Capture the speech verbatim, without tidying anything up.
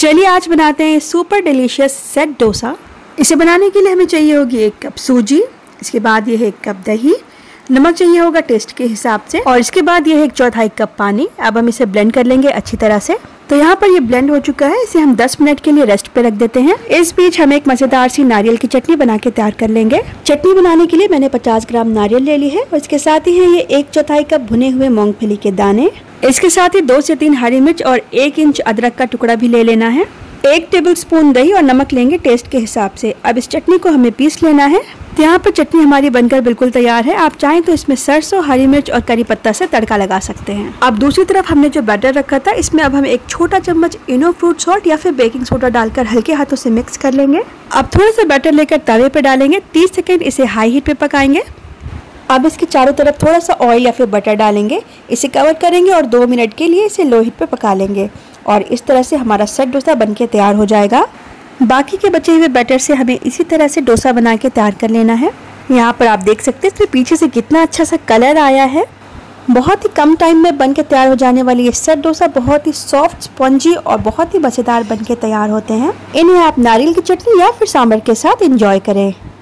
चलिए आज बनाते हैं सुपर डिलीशियस सेट डोसा। इसे बनाने के लिए हमें चाहिए होगी एक कप सूजी, इसके बाद ये है एक कप दही, नमक चाहिए होगा टेस्ट के हिसाब से, और इसके बाद ये है एक चौथाई कप पानी। अब हम इसे ब्लेंड कर लेंगे अच्छी तरह से। तो यहाँ पर ये ब्लेंड हो चुका है, इसे हम दस मिनट के लिए रेस्ट पे रख देते हैं। इस बीच हम एक मजेदार सी नारियल की चटनी बना के तैयार कर लेंगे। चटनी बनाने के लिए मैंने पचास ग्राम नारियल ले ली है और इसके साथ ही है ये एक चौथाई कप भुने हुए मूंगफली के दाने। इसके साथ ही दो से तीन हरी मिर्च और एक इंच अदरक का टुकड़ा भी ले लेना है। एक टेबल स्पून दही और नमक लेंगे टेस्ट के हिसाब से। अब इस चटनी को हमें पीस लेना है। तो यहाँ पर चटनी हमारी बनकर बिल्कुल तैयार है। आप चाहें तो इसमें सरसों, हरी मिर्च और करी पत्ता से तड़का लगा सकते हैं। अब दूसरी तरफ हमने जो बैटर रखा था, इसमें अब हम एक छोटा चम्मच इनो फ्रूट सॉल्ट या फिर बेकिंग सोडा डालकर हल्के हाथों से मिक्स कर लेंगे। अब थोड़ा सा बैटर लेकर तवे पे डालेंगे, तीस सेकेंड इसे हाई हीट पे पकाएंगे। अब इसके चारों तरफ थोड़ा सा ऑयल या फिर बटर डालेंगे, इसे कवर करेंगे और दो मिनट के लिए इसे लो हीट पे पका लेंगे। और इस तरह से हमारा सेट डोसा बनके तैयार हो जाएगा। बाकी के बचे हुए बैटर से हमें इसी तरह से डोसा बना के तैयार कर लेना है। यहाँ पर आप देख सकते हैं इसमें पीछे से कितना अच्छा सा कलर आया है। बहुत ही कम टाइम में बनके तैयार हो जाने वाली ये सेट डोसा बहुत ही सॉफ्ट, स्पॉन्जी और बहुत ही मज़ेदार बनके तैयार होते हैं। इन्हें आप नारियल की चटनी या फिर सांभर के साथ एंजॉय करें।